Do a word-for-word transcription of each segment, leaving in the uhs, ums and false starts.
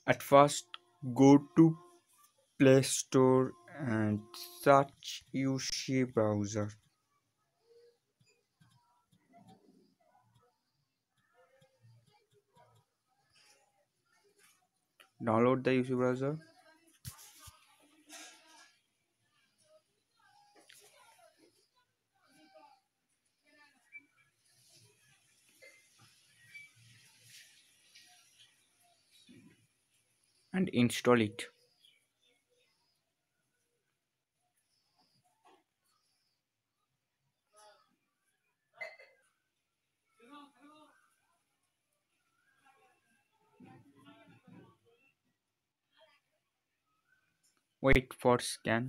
At first, go to Play Store and search U C browser. Download the U C browser and install it. Wait for scan.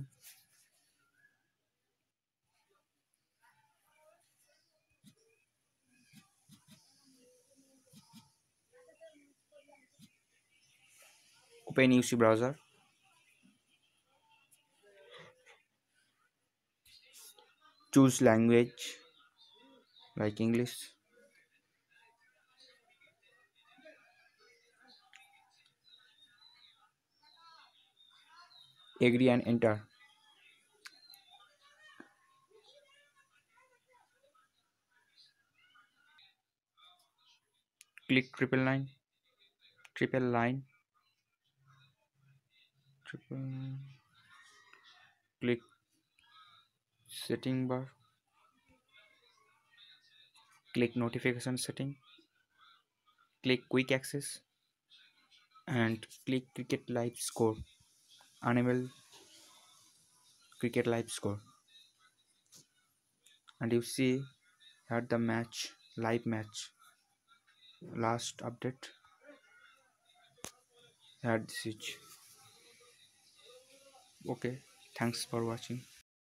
Open U C browser. Choose language like English. Agree and enter. Click triple line. Triple line. Triple line. Click setting bar. Click notification setting. Click quick access and click cricket live score. Enable cricket live score and you see here the match, live match, last update. Here the switch. Okay, thanks for watching.